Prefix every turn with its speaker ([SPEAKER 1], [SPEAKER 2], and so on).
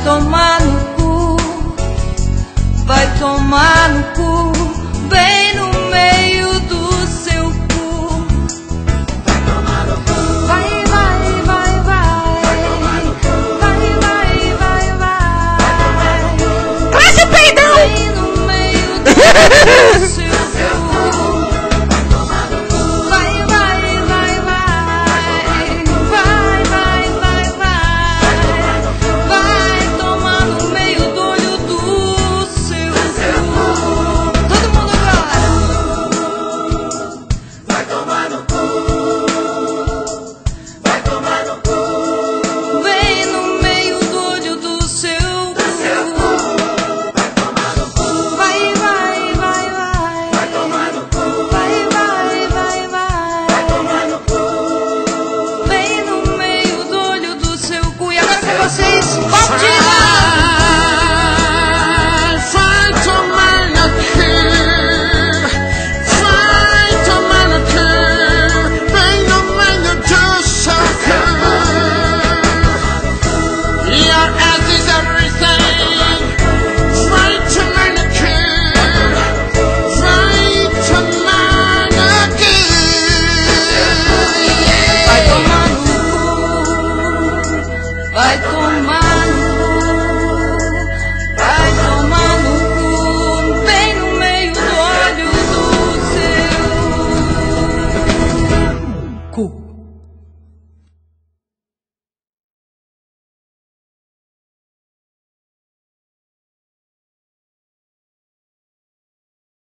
[SPEAKER 1] tomar no cu, vai tomar no cu, bem no meio do seu cu.
[SPEAKER 2] Vai tomar no cu.
[SPEAKER 1] Vai, vai, vai, vai.
[SPEAKER 2] Vai tomar no cu.
[SPEAKER 1] Vai, vai, vai, vai.
[SPEAKER 2] Vai tomar no cu.
[SPEAKER 3] Traz o peidão!
[SPEAKER 1] Bem no meio do seu